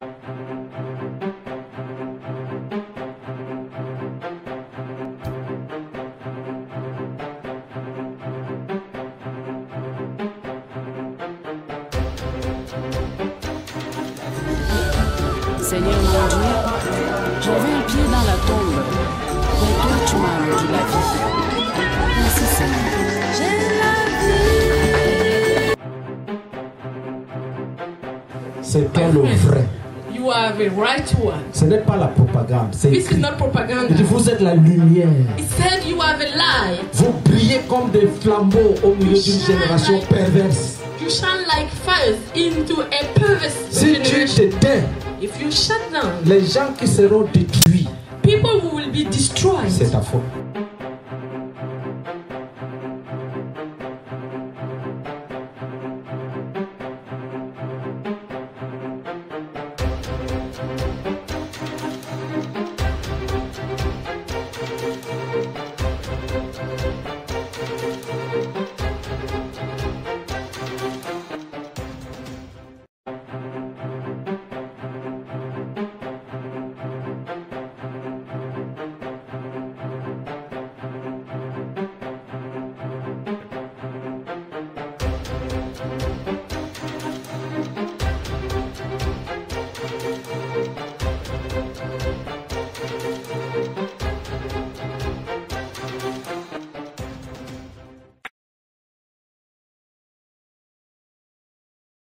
Seigneur mon Dieu, j'avais un pied dans la tombe, mais toi tu m'as rendu la vie. Merci Seigneur. C'est toi le vrai. You are the right one. Ce n'est pas la propagande. C'est This is écrit. not propaganda. Il dit, vous êtes la lumière. It said you are the light. Vous brillez comme des flambeaux au milieu d'une génération perverse. You shine like fire into a perverse Si tu generation. t'éteins, If you shut down, les gens qui seront détruits, people who will be destroyed. c'est ta faute.